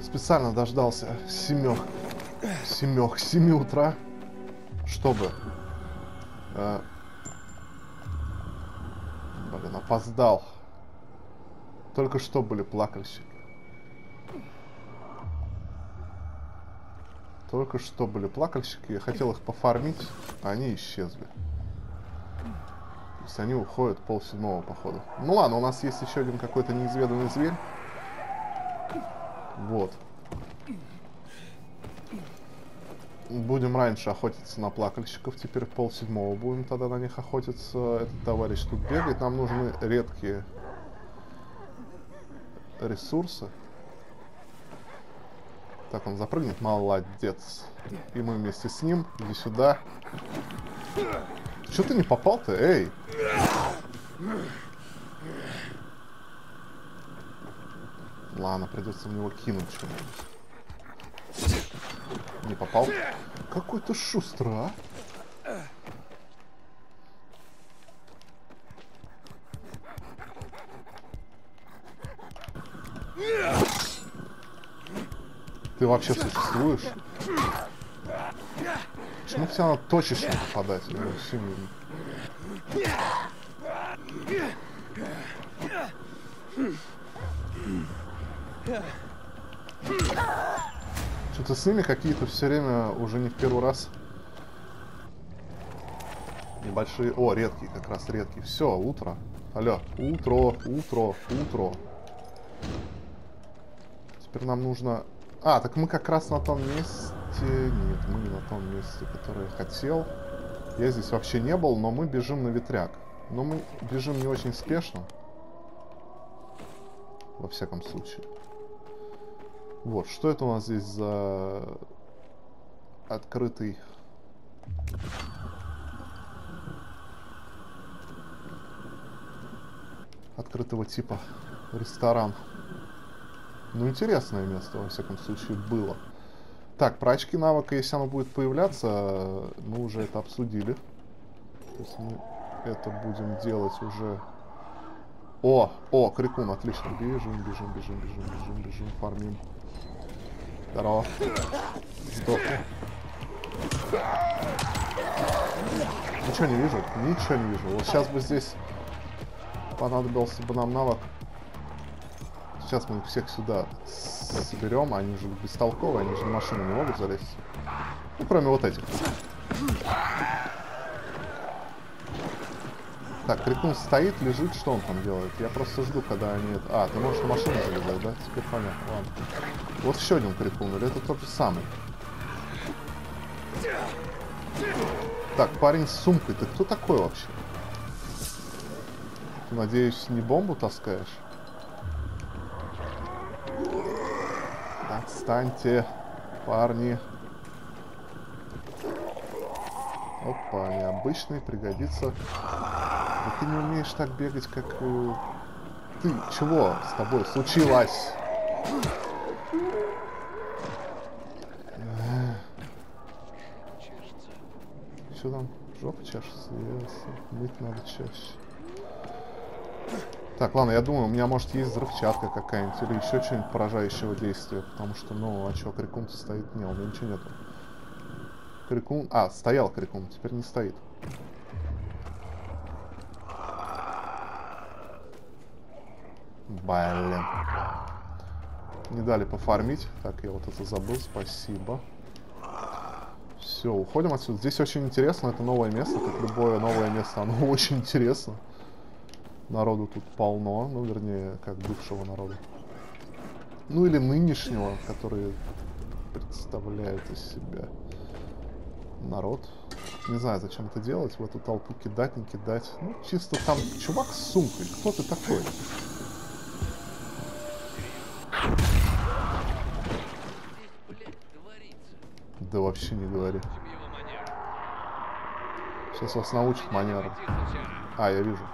Специально дождался 7 утра, чтобы... блин, опоздал. Только что были плакальщики. Только что были плакальщики. Я хотел их пофармить, а они исчезли. То есть они уходят 6:30 походу. Ну ладно, у нас есть еще один какой-то неизведанный зверь. Вот. Будем раньше охотиться на плакальщиков. Теперь 6:30 будем тогда на них охотиться. Этот товарищ тут бегает. Нам нужны редкие ресурсы. Так, он запрыгнет. Молодец. И мы вместе с ним. Иди сюда. Чё ты не попал-то? Эй! Ладно, придется в него кинуть что-нибудь. Не попал? Какой ты шустрый, а? Ты вообще существуешь? Почему тебя надо точечно попадать? Я вообще не... Что-то с ними какие-то все время уже не в первый раз. Небольшие... О, редкие, как раз редкие. Все, утро. Алло, утро. Теперь нам нужно... А, так мы как раз на том месте... Нет, мы не на том месте, которое я хотел. Я здесь вообще не был, но мы бежим на ветряк. Но мы бежим не очень спешно. Во всяком случае. Вот, что это у нас здесь за открытый... Открытого типа ресторан. Ну, интересное место, во всяком случае, было. Так, про очки навыка, если оно будет появляться, мы уже это обсудили. То есть мы это будем делать уже... О, крикун, отлично. Бежим, фармим. Здорово. Сдохни. Ничего не вижу. Вот сейчас бы здесь понадобился бы нам навык. Сейчас мы их всех сюда соберем. Они же бестолковые, они же на машину не могут залезть. Ну, кроме вот этих. Так, крикун стоит, лежит. Что он там делает? Я просто жду, когда они... А, ты можешь на машину залезать, да? Теперь понятно, ладно. Вот еще один крикун, или это тот же самый? Так, парень с сумкой. Ты кто такой вообще? Ты, надеюсь, не бомбу таскаешь? Отстаньте, парни. Опа, необычный, пригодится. Но ты не умеешь так бегать, как... Ты, чего с тобой случилось? Что там? Жопа чешется? Мыть надо чаще. Так, ладно, я думаю, у меня, может, есть взрывчатка какая-нибудь или еще что-нибудь поражающего действия. Потому что, ну, а что, крикун-то стоит? Не, у меня ничего нету. Крикун... А, стоял крикун, теперь не стоит. Блин. Не дали пофармить. Так, я вот это забыл, спасибо. Все, уходим отсюда. Здесь очень интересно, это новое место, как любое новое место, оно очень интересно. Народу тут полно, ну, вернее, как бывшего народа. Ну, или нынешнего, который представляет из себя народ. Не знаю, зачем это делать, в эту толпу кидать, не кидать. Ну, чисто там чувак с сумкой. Кто ты такой? Да вообще не говори. Сейчас вас научат манерам. А, я вижу.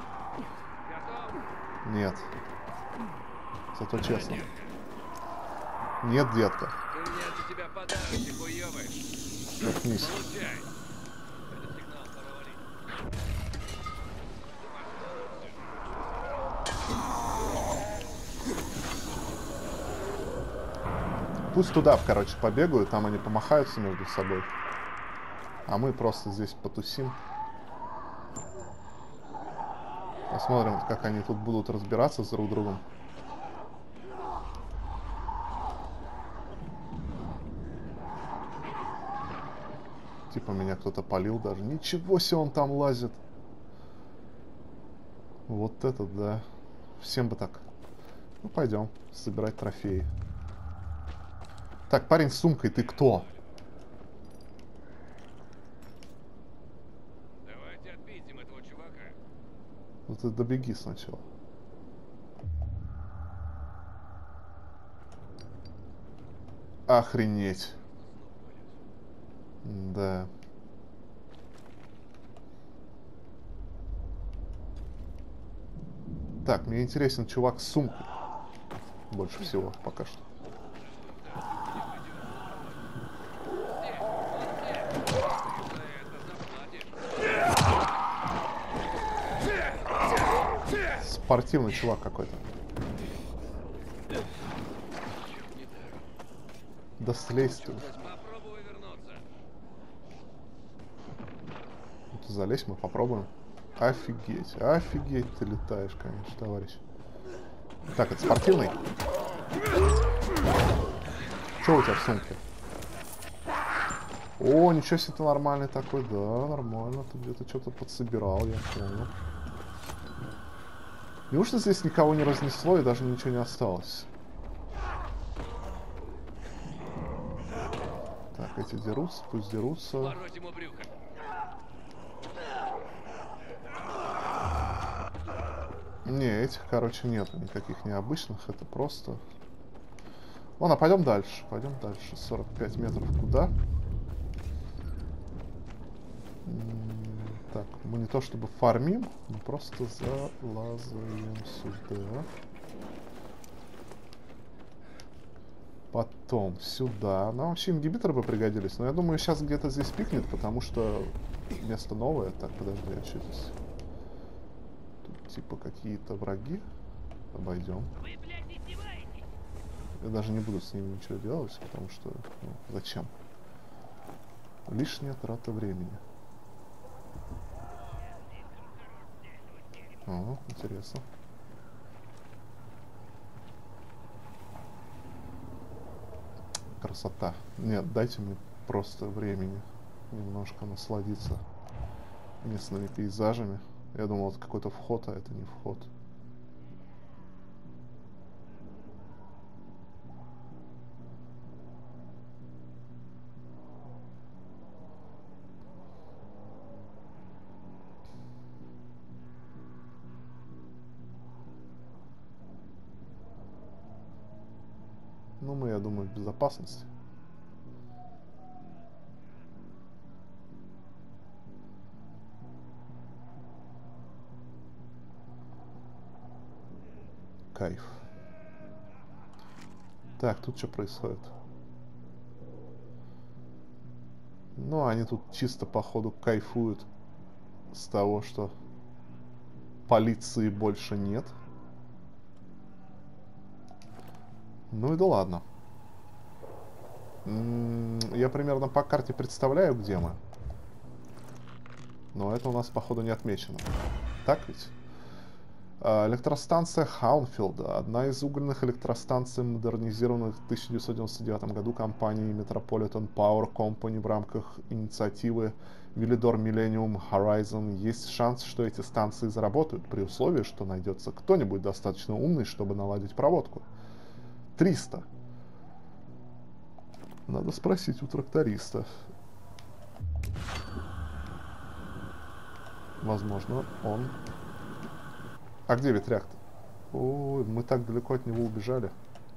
Нет. Зато честно. Нет, детка. Заткнись. Пусть туда, короче, побегают, там они помахаются между собой. А мы просто здесь потусим. Посмотрим, как они тут будут разбираться с друг другом. Типа меня кто-то палил даже. Ничего себе, он там лазит. Вот это да. Всем бы так. Ну, пойдем собирать трофеи. Так, парень с сумкой, ты кто? Давайте отпиздим этого чувака. Ну ты добеги сначала. Охренеть. Да. Так, мне интересен чувак с сумкой. Больше всего пока что. Спортивный чувак какой-то. Да слезь ты. Попробуй вернуться. Вот залезь, мы попробуем. Офигеть, офигеть ты летаешь, конечно, товарищ. Так, это спортивный? Что у тебя в сумке? О, ничего себе, ты нормальный такой. Да, нормально. Ты где-то что-то подсобирал, я понял. Неужто здесь никого не разнесло и даже ничего не осталось? Так, эти дерутся, пусть дерутся. Пороть ему брюхо. Не, этих, короче, нету никаких необычных. Это просто... Ладно, пойдем дальше. Пойдем дальше. 45 метров куда? Так, мы не то чтобы фармим, мы просто залазаем сюда. Потом сюда. Нам вообще ингибиторы бы пригодились, но я думаю, сейчас где-то здесь пикнет, потому что место новое. Так, подожди, а что здесь? Тут типа какие-то враги. Обойдем. Вы, блядь, издеваетесь? Я даже не буду с ними ничего делать, потому что... Ну, зачем? Лишняя трата времени. О, интересно. Красота. Нет, дайте мне просто времени немножко насладиться местными пейзажами. Я думал, это какой-то вход, а это не вход. Ну, мы, я думаю, в безопасности. Кайф. Так, тут что происходит? Ну, они тут чисто, походу, кайфуют с того, что полиции больше нет. Ну и да ладно. Я примерно по карте представляю, где мы. Но это у нас, походу, не отмечено. Так ведь? Электростанция Хаунфилда. Одна из угольных электростанций, модернизированных в 1999 году компанией Metropolitan Power Company в рамках инициативы Villedor Millennium Horizon. Есть шанс, что эти станции заработают, при условии, что найдется кто-нибудь достаточно умный, чтобы наладить проводку. 300. Надо спросить у тракториста. Возможно, он... А где ветряк-то? Ой, мы так далеко от него убежали.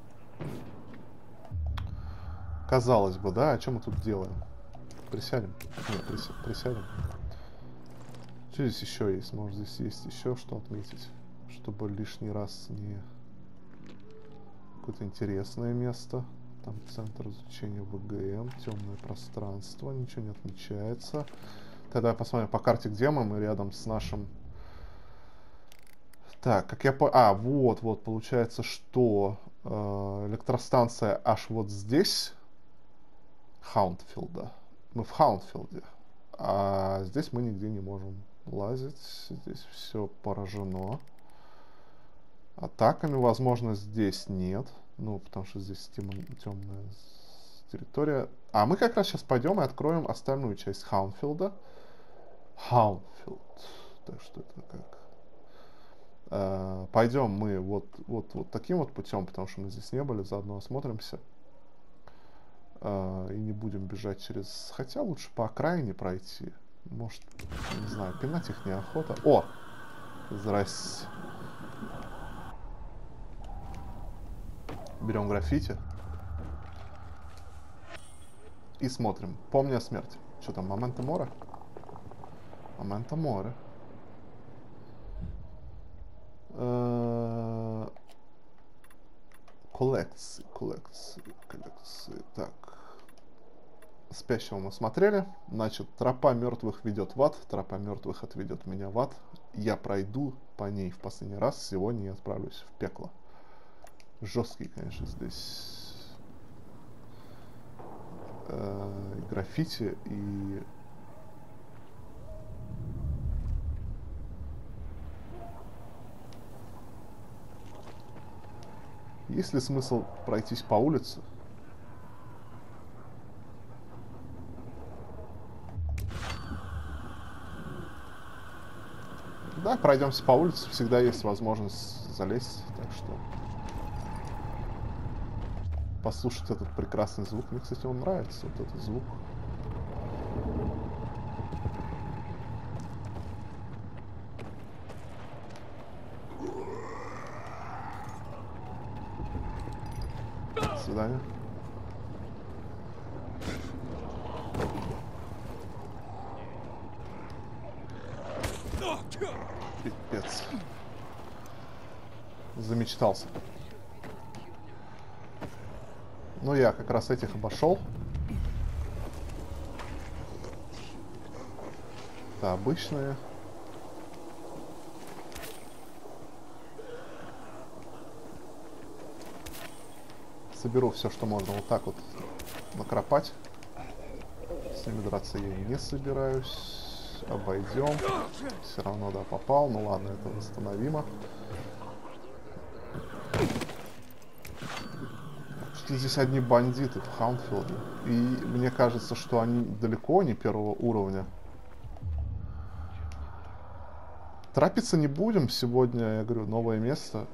Казалось бы, да? А что мы тут делаем? Присядем? Нет, присядем. Что здесь еще есть? Может, здесь есть еще что отметить? Чтобы лишний раз не... Какое-то интересное место. Там центр изучения ВГМ, темное пространство, ничего не отмечается. Тогда посмотрим по карте, где мы. Мы рядом с нашим... Так, как я понял... А, вот, получается, что Электростанция аж вот здесь. Хаундфилда. Мы в Хаундфилде. А здесь мы нигде не можем лазить. Здесь все поражено. Атаками, возможно, здесь нет. Ну, потому что здесь темная территория. А мы как раз сейчас пойдем и откроем остальную часть Хаунфилда. Хаунфилд. Так что это как? Пойдем мы вот таким вот путем, потому что мы здесь не были, заодно осмотримся. И не будем бежать через... Хотя лучше по окраине пройти. Может, не знаю, пинать их неохота. О! Здрасте. Берем граффити. И смотрим. Помни о смерти. Что там, Моменто Море? Моменто Море. Коллекции. Так. Спящего мы смотрели. Значит, тропа мертвых ведет в ад. Тропа мертвых отведет меня в ад. Я пройду по ней в последний раз. Сегодня я отправлюсь в пекло. Жесткий, конечно, здесь граффити и... Есть ли смысл пройтись по улице? Да, пройдемся по улице. Всегда есть возможность залезть. Так что... Послушать этот прекрасный звук. Мне, кстати, он нравится. Вот этот звук. До свидания. Пипец. Замечтался. Ну, я как раз этих обошел. Это обычные. Соберу все, что можно вот так вот накропать. С ними драться я не собираюсь. Обойдем. Все равно, да, попал. Ну ладно, это восстановимо. Что здесь одни бандиты в Хаунфилде. И мне кажется, что они далеко не первого уровня. Трапиться не будем. Сегодня, я говорю, новое место.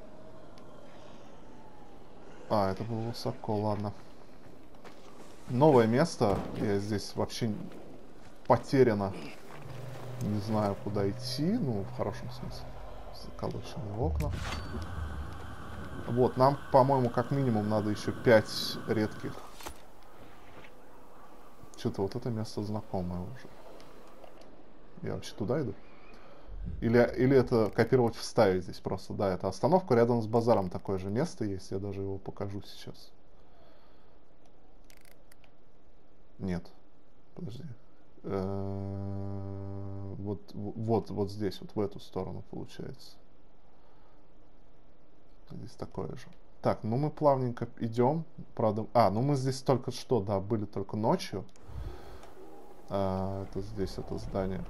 А, это было высоко, ладно. Новое место. Я здесь вообще потеряно. Не знаю, куда идти. Ну, в хорошем смысле. Заколоченные окна. Вот, нам, по-моему, как минимум надо еще 5 редких. Что-то вот это место знакомое уже. Я вообще туда иду? Или это копировать в стае здесь просто? Да, это остановка рядом с базаром. Такое же место есть. Я даже его покажу сейчас. Нет. Подожди. Вот здесь, вот в эту сторону получается. Здесь такое же. Так, ну мы плавненько идем. Правда... ну мы здесь только что, да, были только ночью. Это здесь, это здание.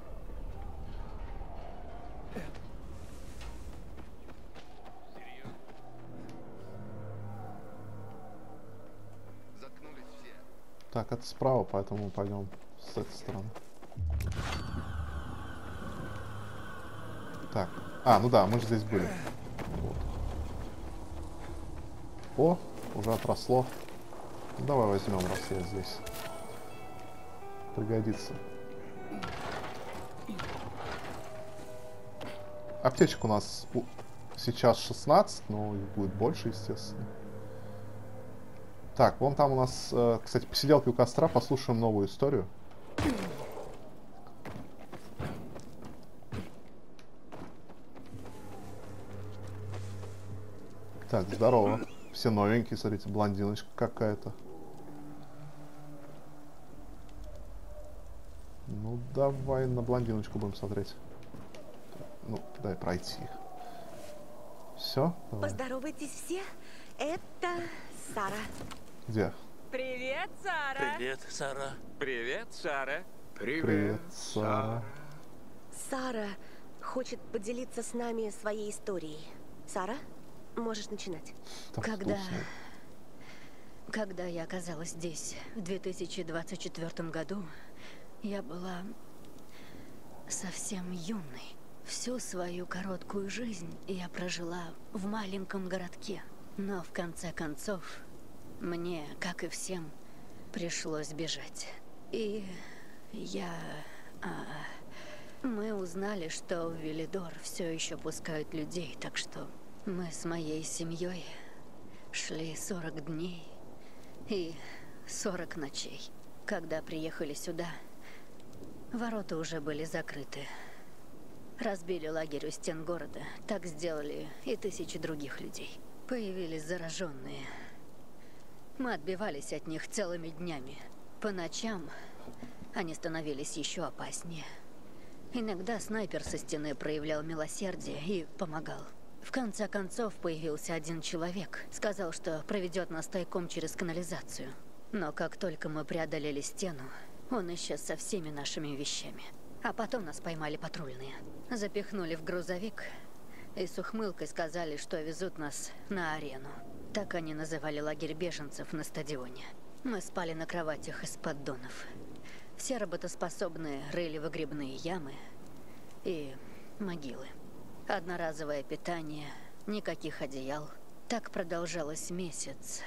Так, это справа, поэтому мы пойдем с этой стороны. Так. Ну да, мы же здесь были. Вот. О, уже отросло. Давай возьмем, раз я здесь. Пригодится. Аптечек у нас сейчас 16, но их будет больше, естественно. Так, вон там у нас, кстати, посиделки у костра. Послушаем новую историю. Так, здорово. Все новенькие, смотрите, блондиночка какая-то. Ну, давай на блондиночку будем смотреть. Ну, дай пройти их. Все? Поздоровайтесь все. Это Сара. Где? Привет, Сара. Привет, Сара. Привет, Сара. Привет, Сара. Сара хочет поделиться с нами своей историей. Сара, можешь начинать. Так Когда... вкусно. Когда я оказалась здесь в 2024 году, я была совсем юной. Всю свою короткую жизнь я прожила в маленьком городке. Но в конце концов, мне, как и всем, пришлось бежать. И мы узнали, что в Велидор все еще пускают людей, так что мы с моей семьей шли 40 дней и 40 ночей. Когда приехали сюда, ворота уже были закрыты. Разбили лагерь у стен города. Так сделали и тысячи других людей. Появились зараженные. Мы отбивались от них целыми днями. По ночам они становились еще опаснее. Иногда снайпер со стены проявлял милосердие и помогал. В конце концов появился один человек. Сказал, что проведет нас тайком через канализацию. Но как только мы преодолели стену, он исчез со всеми нашими вещами. А потом нас поймали патрульные. Запихнули в грузовик и с ухмылкой сказали, что везут нас на арену. Так они называли лагерь беженцев на стадионе. Мы спали на кроватях из поддонов. Все работоспособные рыли выгребные ямы и могилы. Одноразовое питание, никаких одеял. Так продолжалось месяц.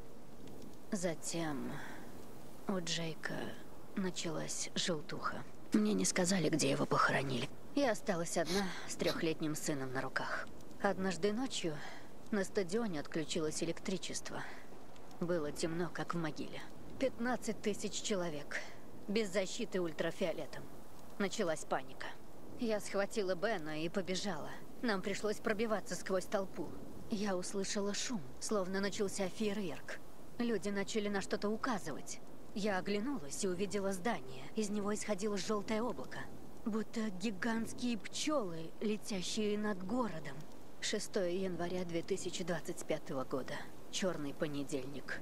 Затем у Джейка началась желтуха. Мне не сказали, где его похоронили. Я осталась одна с 3-летним сыном на руках. Однажды ночью на стадионе отключилось электричество. Было темно, как в могиле. 15 тысяч человек. Без защиты ультрафиолетом. Началась паника. Я схватила Бена и побежала. Нам пришлось пробиваться сквозь толпу. Я услышала шум, словно начался фейерверк. Люди начали на что-то указывать. Я оглянулась и увидела здание. Из него исходило желтое облако. Будто гигантские пчелы, летящие над городом. 6 января 2025 года. Черный понедельник.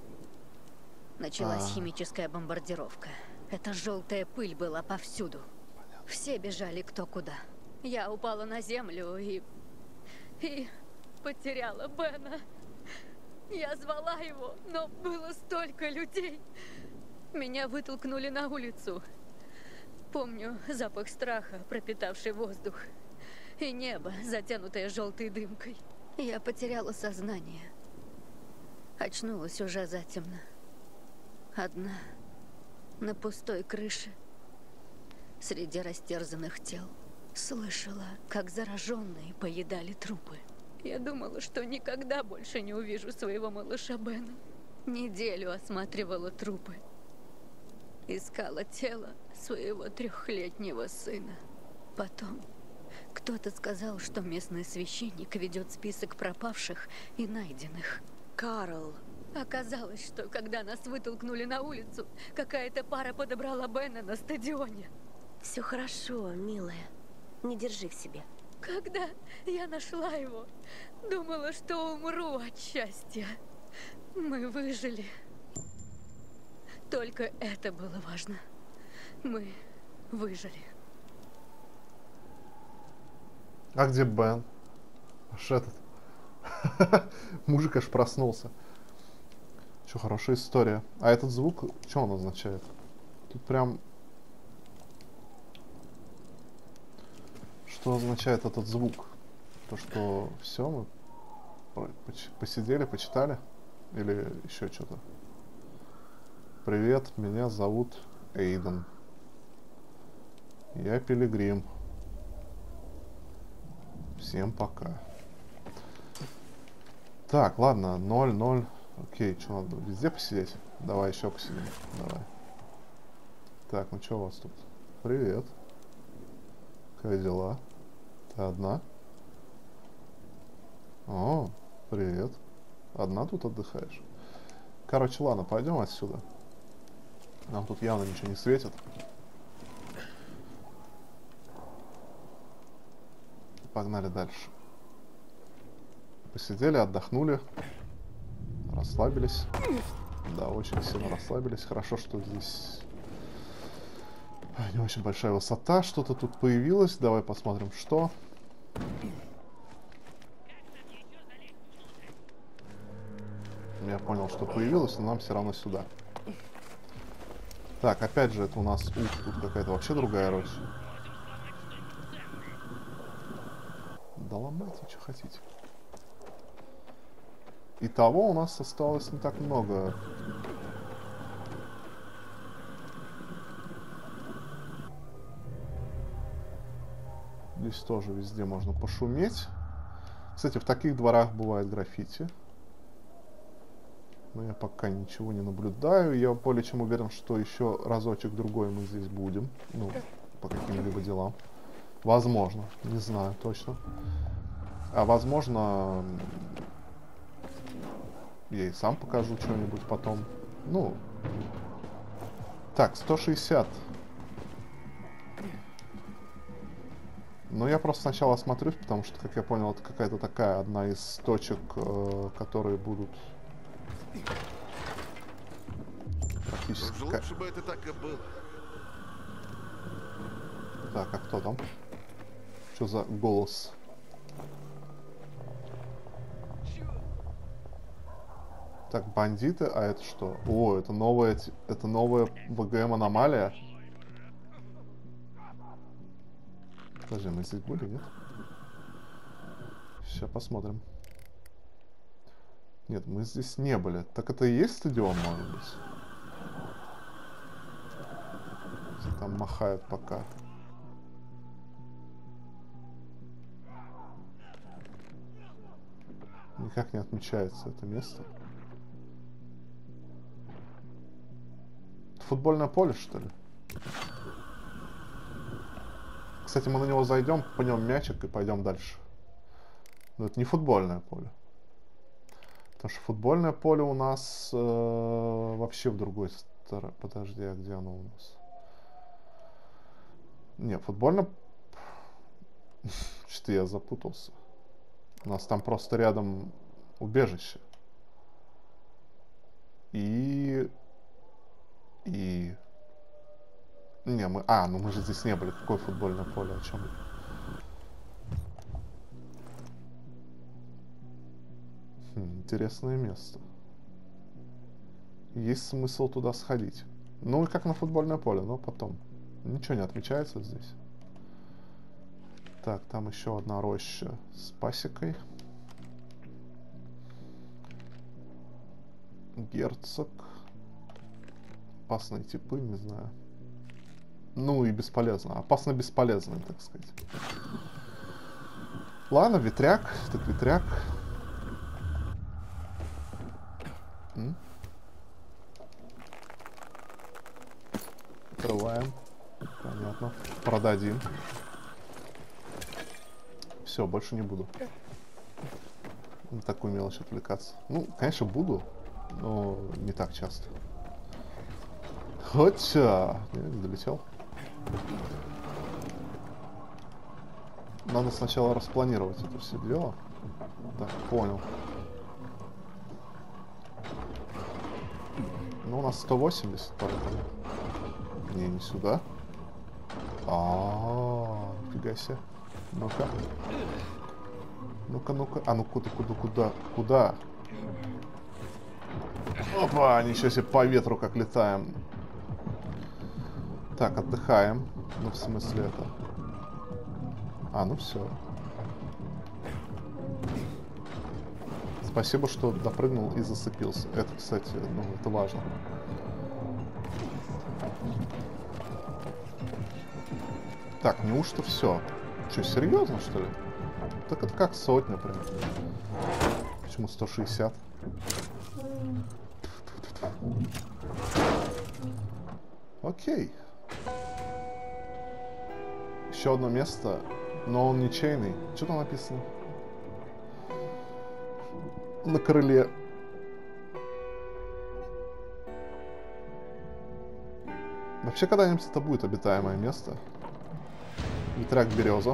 Началась химическая бомбардировка. Эта желтая пыль была повсюду. Все бежали кто куда. Я упала на землю и потеряла Бена. Я звала его, но было столько людей. Меня вытолкнули на улицу. Помню запах страха, пропитавший воздух. И небо, затянутое желтой дымкой. Я потеряла сознание. Очнулась уже затемно. Одна, на пустой крыше, среди растерзанных тел. Слышала, как зараженные поедали трупы. Я думала, что никогда больше не увижу своего малыша Бена. Неделю осматривала трупы. Искала тело своего 3-летнего сына. Потом кто-то сказал, что местный священник ведет список пропавших и найденных. Карл. Оказалось, что когда нас вытолкнули на улицу, какая-то пара подобрала Бена на стадионе. Все хорошо, милая. Не держи в себе. Когда я нашла его, думала, что умру от счастья. Мы выжили. Только это было важно. Мы выжили. А где Бен? Аж этот. Мужик аж проснулся. Что, хорошая история. А этот звук, что он означает? Тут прям... Что означает этот звук? То, что все, мы посидели, почитали? Или еще что-то? Привет, меня зовут Эйден. Я пилигрим. Всем пока. Так, ладно, 0-0. Окей, что надо? Везде посидеть? Давай еще посидим. Давай. Так, ну что у вас тут? Привет. Как дела? Ты одна? О, привет. Одна тут отдыхаешь? Короче, ладно, пойдем отсюда. Нам тут явно ничего не светит. Погнали дальше. Посидели, отдохнули. расслабились. Да, очень сильно расслабились. Хорошо, что здесь не очень большая высота. Что-то тут появилось. Давай посмотрим, что. Я понял, что появилось, но нам все равно сюда. Так, опять же, это у нас... Ух, тут какая-то вообще другая роща. Да ломайте, что хотите. Итого у нас осталось не так много. Здесь тоже везде можно пошуметь. Кстати, в таких дворах бывает граффити. Но я пока ничего не наблюдаю. Я более чем уверен, что еще разочек-другой мы здесь будем. Ну, по каким-либо делам. Возможно. Не знаю точно. А возможно... Я и сам покажу что-нибудь потом. Ну. Так, 160. Но я просто сначала осмотрюсь, потому что, как я понял, это какая-то такая одна из точек, которые будут практически... Лучше бы это так и было. Так, а кто там? Что за голос? Так, бандиты, а это что? О, это новая ВГМ-аномалия. Подожди, мы здесь были, нет? Сейчас посмотрим. Нет, мы здесь не были. Так это и есть стадион, может быть? Там махают пока. Никак не отмечается это место. Футбольное поле, что ли? Кстати, мы на него зайдем, пнем мячик и пойдем дальше. Но это не футбольное поле. Потому что футбольное поле у нас вообще в другой стороне. Подожди, а где оно у нас? Не, футбольное... Что-то я запутался. У нас там просто рядом убежище. И... Не, мы... А, ну мы же здесь не были. Какое футбольное поле? О чем? Интересное место. Есть смысл туда сходить. Ну и как на футбольное поле, но потом. Ничего не отмечается здесь. Так, там еще одна роща с пасекой. Герцог. Опасные типы, не знаю. Ну и бесполезно. Опасно-бесполезно, так сказать. Ладно, ветряк. Так ветряк. Открываем. Понятно. Продадим. Все, больше не буду. На такую мелочь отвлекаться. Ну, конечно, буду, но не так часто. Хотя... Не долетел. Надо сначала распланировать это все дело. Так, понял. Ну, у нас 180, поэтому... Не, не сюда. Фига себе. Ну-ка. Ну-ка, ну-ка. А ну куда? Опа, ничего себе, по ветру как летаем. Так, отдыхаем. Ну, в смысле это... А, ну все. Спасибо, что допрыгнул и засыпился. Это, кстати, ну, это важно. Так, неужто все? Что, серьезно, что ли? Так это как сотня прям. Почему 160? Окей. Еще одно место, но он ничейный. Что там написано? На крыле. Вообще когда-нибудь это будет обитаемое место. Ветряк береза.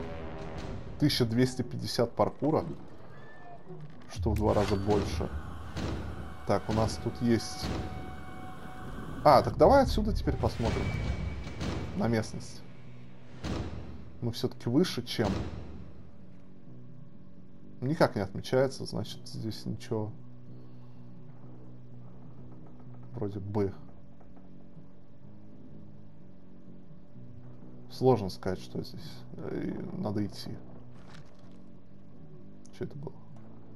1250 паркура. Что в 2 раза больше. Так, у нас тут есть... А, так давай отсюда теперь посмотрим на местность. Мы все-таки выше, чем... Никак не отмечается, значит, здесь ничего... Вроде бы... Сложно сказать, что здесь. Надо идти. Что это было?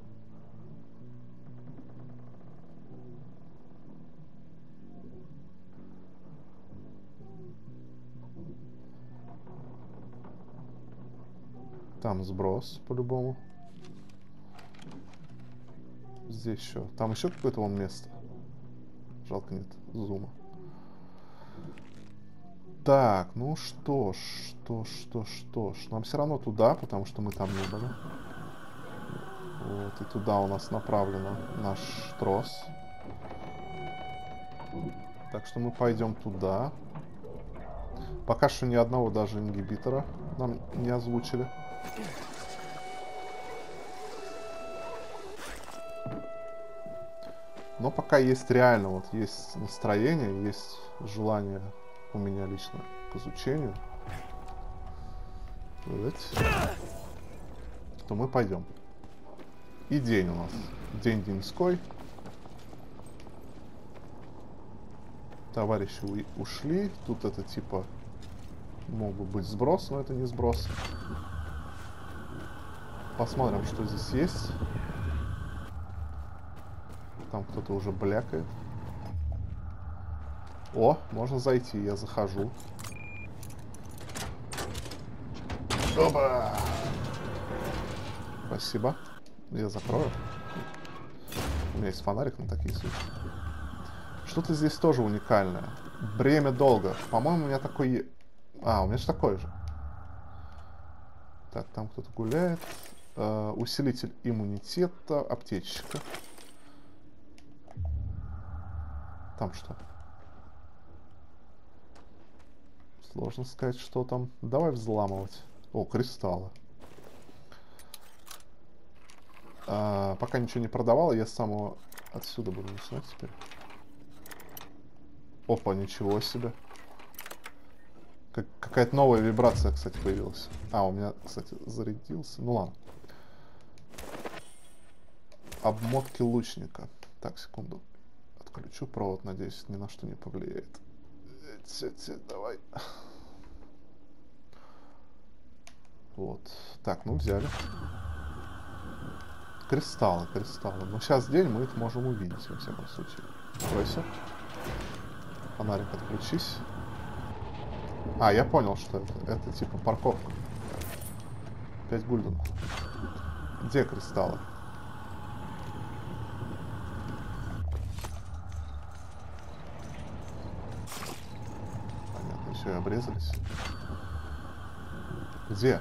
Там сброс, по-любому. Здесь еще. Там еще какое-то вон место. Жалко нет зума. Так, ну что ж. Нам все равно туда, потому что мы там не были. Вот, и туда у нас направлен наш трос. Так что мы пойдем туда. Пока что ни одного даже ингибитора нам не озвучили. Но пока есть реально, вот есть настроение, есть желание у меня лично к изучению, то мы пойдем. И день у нас. День деньской. Товарищи ушли. Тут это типа мог бы быть сброс, но это не сброс. Посмотрим, что здесь есть. Там кто-то уже блякает. О, можно зайти, я захожу. Опа! Спасибо. Я закрою. У меня есть фонарик на такие случаи. Что-то здесь тоже уникальное. Бремя долга. По-моему, у меня такой... А, у меня же такой же. Так, там кто-то гуляет. Усилитель иммунитета. Аптечка. Там что? Сложно сказать, что там. Давай взламывать. О, кристаллы. Пока ничего не продавал, я с самого отсюда буду начинать теперь. Опа, ничего себе. Какая-то новая вибрация, кстати, появилась. А, у меня, кстати, зарядился. Ну ладно. Обмотки лучника. Так, секунду. Отключу провод, надеюсь, ни на что не повлияет. Давай. Вот. Так, ну взяли. Кристаллы. Но сейчас день, мы их можем увидеть, во всяком случае. Откройся. Фонарик, отключись. А, я понял, что это. Это типа парковка. 5 гульденов. Где кристаллы? Понятно, еще и обрезались. Где?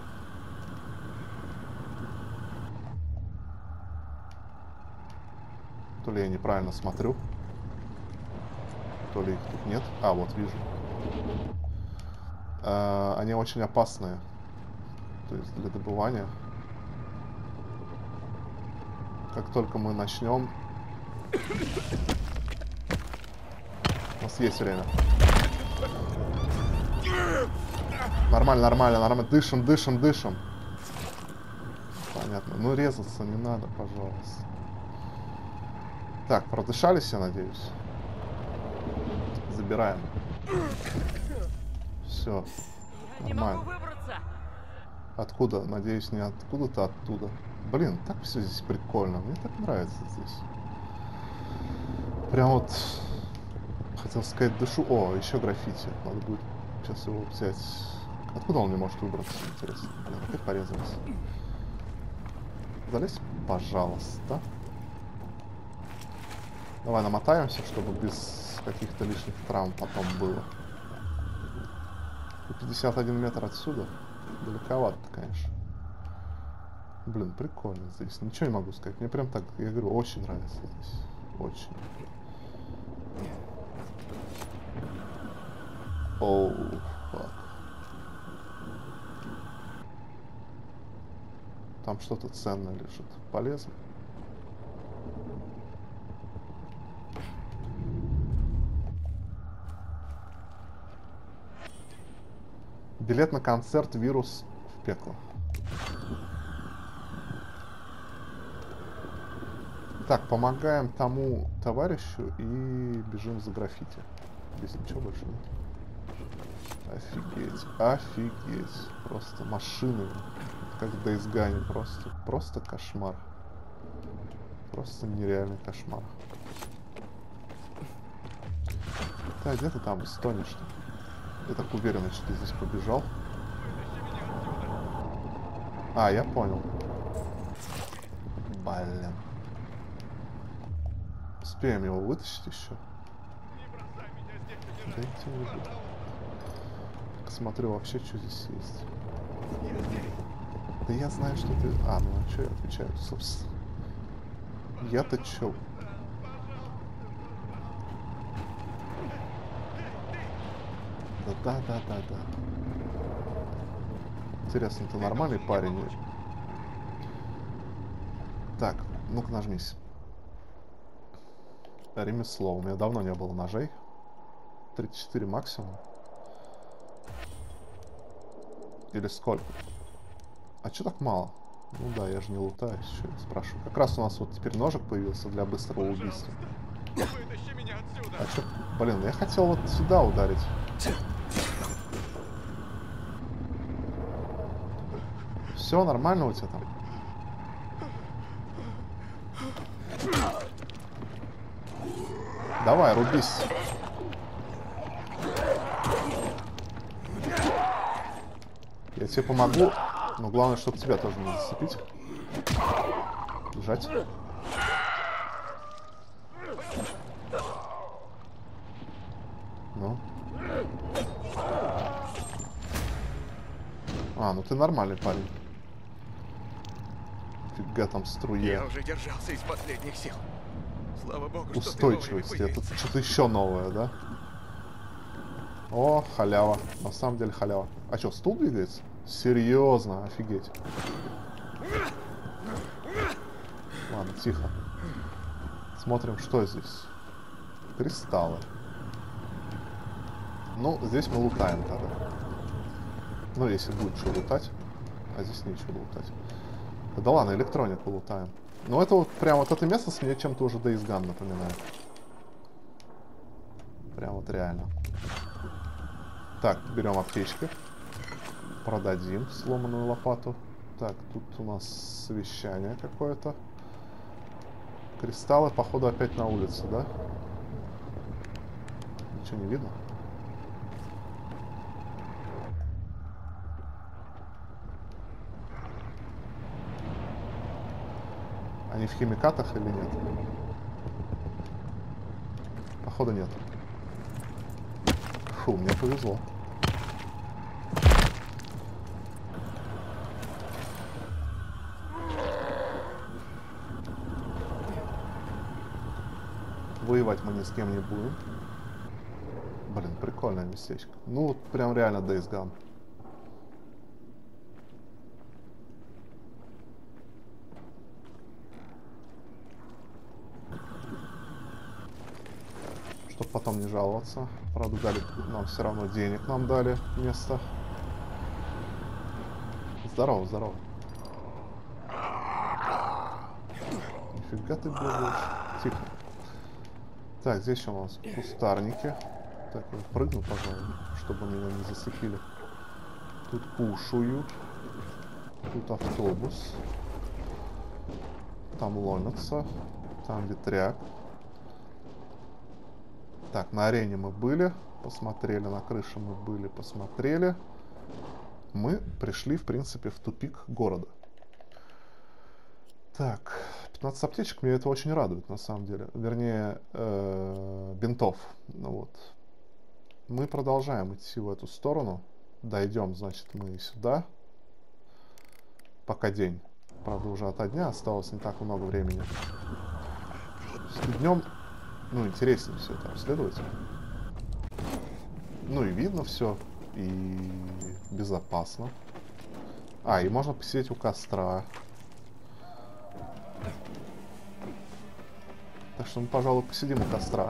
То ли я неправильно смотрю, то ли их тут нет. А, вот вижу. Они очень опасные. То есть для добывания. Как только мы начнем... У нас есть время. Нормально. Дышим. Понятно. Ну, резаться не надо, пожалуйста. Так, продышались, я надеюсь. Забираем. Все. Я не могу выбраться. Откуда? Надеюсь, не откуда-то оттуда. Блин, так все здесь прикольно. Мне так нравится здесь. Прям вот... Хотел сказать, дышу. О, еще граффити. Надо будет сейчас его взять. Откуда он не может выбраться? Интересно. Блин, опять порезались. Залезь, пожалуйста. Давай намотаемся, чтобы без каких-то лишних травм потом было. 51 метр отсюда. Далековато, конечно. Блин, прикольно здесь. Ничего не могу сказать. Мне прям так, я говорю, очень нравится здесь. Очень. Оу, фак. Там что-то ценное лежит. Полезно. Билет на концерт «Вирус в пекло». Так, помогаем тому товарищу и бежим за граффити. Здесь ничего больше нет. Офигеть, офигеть. Просто машины, как в Days Gone. Просто кошмар. Просто нереальный кошмар. Так, где ты там стонешь-то? Я так уверен, что ты здесь побежал. А, я понял. Блин. Успеем его вытащить еще. Дайте мне руку. Смотрю вообще, что здесь есть. Да я знаю, что ты... А, ну а что я отвечаю, собственно? Я-то чё? Да. Интересно, ты нормальный парень? Так, ну-ка нажмись. Ремесло. У меня давно не было ножей. 34 максимум. Или сколько? А чё так мало? Ну да, я же не лутаюсь, что я спрашиваю. Как раз у нас вот теперь ножик появился для быстрого убийства. А чё? Блин, я хотел вот сюда ударить. Все нормально у тебя там? Давай, рубись. Я тебе помогу, но главное, чтобы тебя тоже не зацепить. Бежать. Ну. А, ну ты нормальный парень. Фига там струя. Я уже держался из последних сил. Слава богу, что Устойчивость. Это что-то еще новое, да? О, халява. На самом деле халява. А что, стул двигается? Серьезно, офигеть. Ладно, тихо. Смотрим, что здесь. Кристаллы. Ну, здесь мы лутаем тогда. Ну, если будет что лутать. А здесь нечего лутать. Да ладно, электронику лутаем. Но это вот прям вот это место с мне чем-то уже Days Gone напоминает. Прям вот реально. Так, берем аптечки. Продадим сломанную лопату. Так, тут у нас совещание какое-то. Кристаллы, походу, опять на улице, да? Ничего не видно? Они в химикатах или нет? Походу нет. Фу, мне повезло. Воевать мы ни с кем не будем. Блин, прикольное местечко. Ну, вот прям реально Days Gone. Чтоб потом не жаловаться. Правда, дали нам все равно денег, нам дали место. Здорово, здорово. Нифига ты бегаешь. Тихо. Так, здесь еще у нас кустарники. Так, я прыгну, пожалуй, чтобы меня не зацепили. Тут кушают. Тут автобус. Там ломятся. Там ветряк. Так, на арене мы были, посмотрели, на крыше мы были, посмотрели. Мы пришли, в принципе, в тупик города. Так, 15 аптечек, меня это очень радует, на самом деле. Вернее, бинтов. Ну, вот. Мы продолжаем идти в эту сторону. Дойдем, значит, мы сюда. Пока день. Правда, уже от дня осталось не так много времени. С днем... Ну, интереснее все это обследовать. Ну, и видно все. И безопасно. А, и можно посидеть у костра. Так что мы, пожалуй, посидим у костра.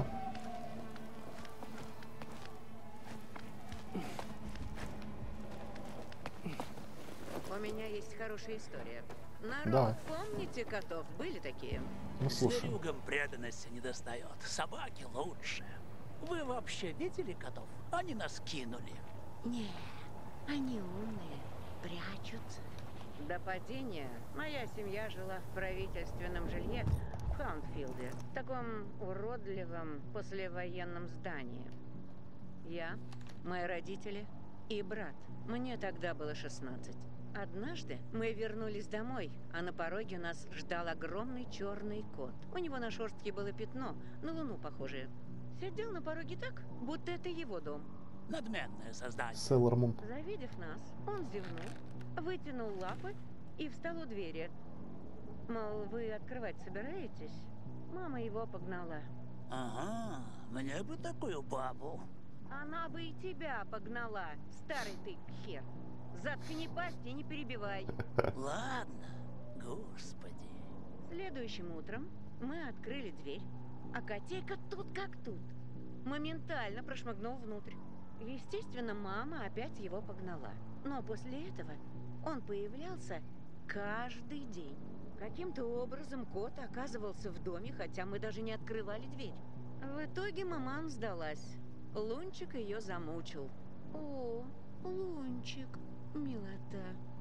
хорошая история. Народ, Да. помните котов? Были такие? Ну, слушай. Зверюгам преданности не достает. Собаки лучше. Вы вообще видели котов? Они нас кинули. Нет, они умные, прячутся. До падения моя семья жила в правительственном жилье в Хаундфилде, в таком уродливом послевоенном здании. Я, мои родители и брат. Мне тогда было 16. Однажды мы вернулись домой, а на пороге нас ждал огромный черный кот. У него на шерстке было пятно, на луну похожее. Сидел на пороге так, будто это его дом. Надменное создание. Сейлор Мун. Завидев нас, он зевнул, вытянул лапы и встал у двери. Мол, вы открывать собираетесь? Мама его погнала. Ага, мне бы такую бабу. Она бы и тебя погнала, старый ты хер. Заткни пасть и не перебивай. Ладно, господи. Следующим утром мы открыли дверь, а котейка тут как тут. Моментально прошмыгнул внутрь. Естественно, мама опять его погнала. Но после этого он появлялся каждый день. Каким-то образом кот оказывался в доме, хотя мы даже не открывали дверь. В итоге маман сдалась. Лунчик ее замучил. О, Лунчик, милота.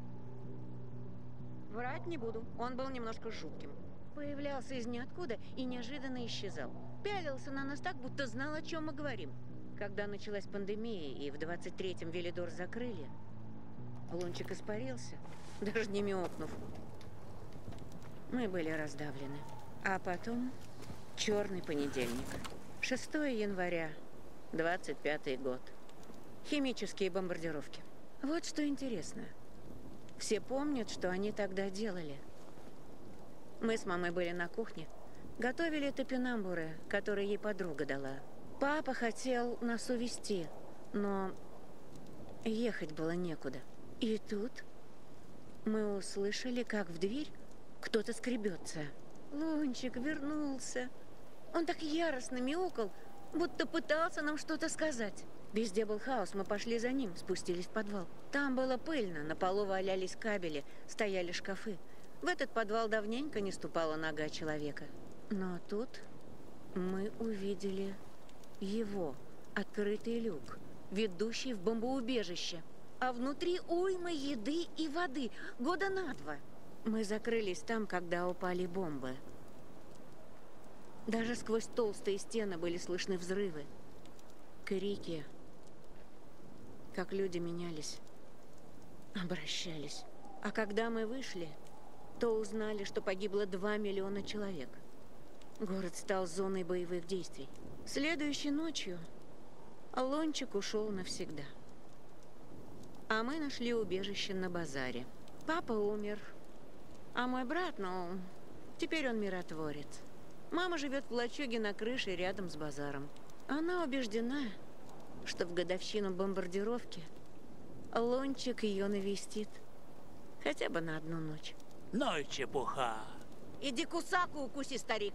Врать не буду, он был немножко жутким. Появлялся из ниоткуда и неожиданно исчезал. Пялился на нас так, будто знал, о чем мы говорим. Когда началась пандемия и в 23-м Велидор закрыли, Лунчик испарился, даже не мяукнув. Мы были раздавлены. А потом черный понедельник. 6 января, 25-й год. Химические бомбардировки. Вот что интересно. Все помнят, что они тогда делали. Мы с мамой были на кухне. Готовили топинамбуры, которые ей подруга дала. Папа хотел нас увезти, но ехать было некуда. И тут мы услышали, как в дверь кто-то скребется. Лунчик вернулся. Он так яростно мяукал, будто пытался нам что-то сказать. Везде был хаос, мы пошли за ним, спустились в подвал. Там было пыльно, на полу валялись кабели, стояли шкафы. В этот подвал давненько не ступала нога человека. Но тут мы увидели его, открытый люк, ведущий в бомбоубежище. А внутри уйма еды и воды, года на 2. Мы закрылись там, когда упали бомбы. Даже сквозь толстые стены были слышны взрывы, крики, как люди менялись, обращались. А когда мы вышли, то узнали, что погибло 2 миллиона человек. Город стал зоной боевых действий. Следующей ночью Лунчик ушел навсегда. А мы нашли убежище на базаре. Папа умер, а мой брат, ну, теперь он миротворец. Мама живет в лачуге на крыше рядом с базаром. Она убеждена, что в годовщину бомбардировки Лунчик ее навестит. Хотя бы на 1 ночь. Ну и чепуха. Иди кусаку укуси, старик.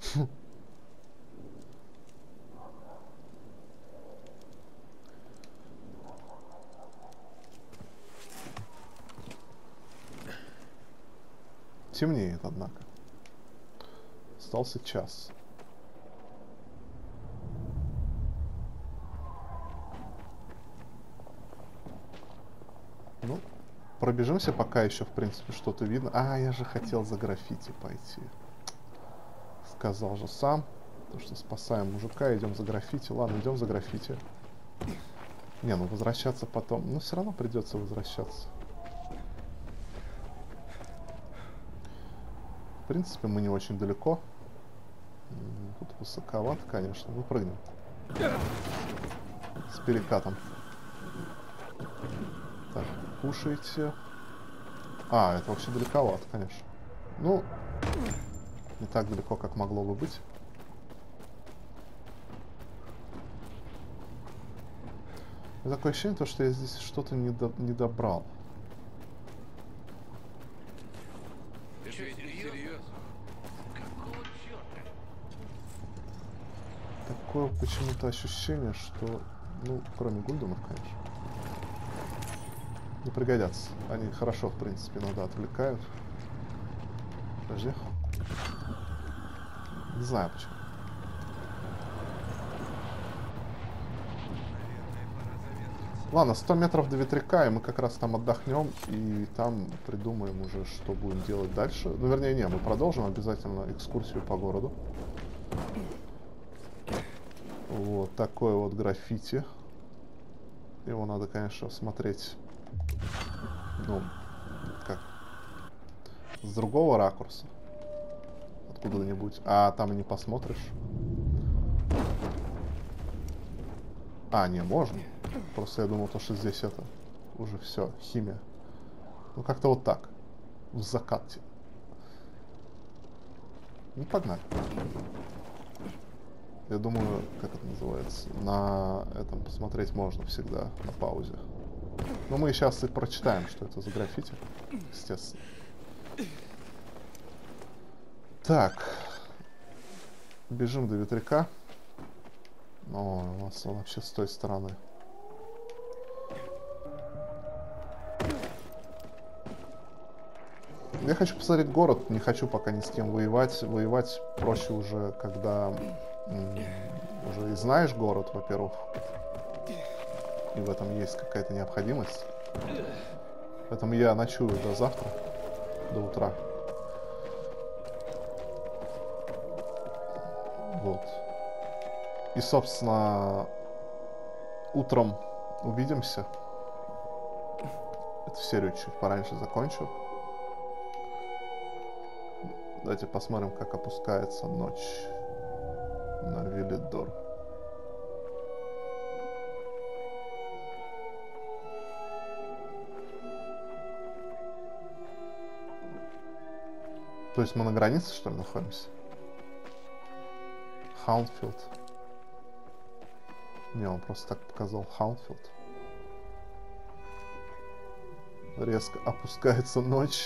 Темнеет, однако. Остался час. Ну, пробежимся, пока еще, в принципе, что-то видно. А, я же хотел за граффити пойти. Сказал же сам, то, что спасаем мужика, идем за граффити. Ладно, идем за граффити. Не, ну возвращаться потом. Ну, все равно придется возвращаться. В принципе, мы не очень далеко. Тут высоковато, конечно. Мы прыгнем. С перекатом. Так, кушайте. А, это вообще далековато, конечно. Ну, не так далеко, как могло бы быть. И такое ощущение, что я здесь что-то не добрал. Ты что, серьезно? Какого черта? Такое почему-то ощущение, что... Ну, кроме Гульденов, конечно. Не пригодятся. Они хорошо, в принципе, иногда отвлекают. Подожди. Не знаю почему. Ладно, 100 метров до ветряка, и мы как раз там отдохнем, и там придумаем уже, что будем делать дальше. Ну, вернее, не, мы продолжим обязательно экскурсию по городу. Вот такое вот граффити. Его надо, конечно, смотреть, ну, как, с другого ракурса. Откуда-нибудь. А там и не посмотришь. А, не, можно. Просто я думал, что здесь это уже все, химия. Ну, как-то вот так. В закате. Ну, погнали. Я думаю, как это называется, на этом посмотреть можно всегда, на паузе. Но мы сейчас и прочитаем, что это за граффити, естественно. Так. Бежим до ветряка. О, у нас он вообще с той стороны. Я хочу посмотреть город, не хочу пока ни с кем воевать. Воевать проще уже, когда уже и знаешь город, во-первых. И в этом есть какая-то необходимость. Поэтому я ночую до завтра, до утра. Вот. И, собственно, утром увидимся. Эту серию чуть пораньше закончу. Давайте посмотрим, как опускается ночь на Велидор. То есть мы на границе, что ли, находимся? Хаунфилд. Не, он просто так показал Хаунфилд. Резко опускается ночь.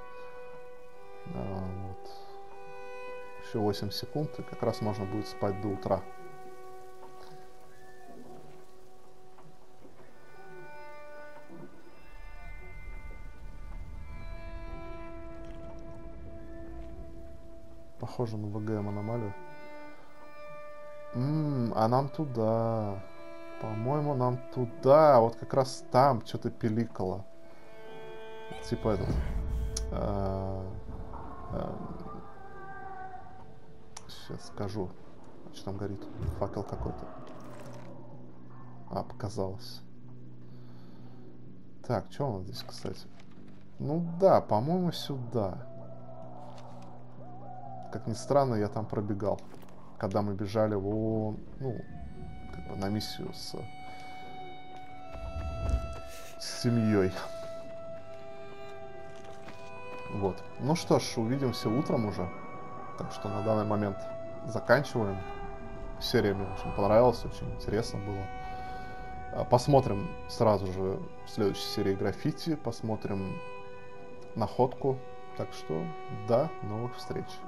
Вот. Еще 8 секунд, и как раз можно будет спать до утра. Похоже на ВГМ аномалию. А нам туда. По-моему, нам туда. Вот как раз там что-то пиликало. Типа этот. Сейчас скажу. Что там горит? Факел какой-то. А, показалось. Так, что у нас здесь, кстати? Ну да, по-моему, сюда. Как ни странно, я там пробегал. Когда мы бежали ну, как бы на миссию с семьей. Вот. Ну что ж, увидимся утром уже. Так что на данный момент заканчиваем. Серия мне очень понравилась, очень интересно было. Посмотрим сразу же в следующей серии граффити. Посмотрим находку. Так что, до новых встреч.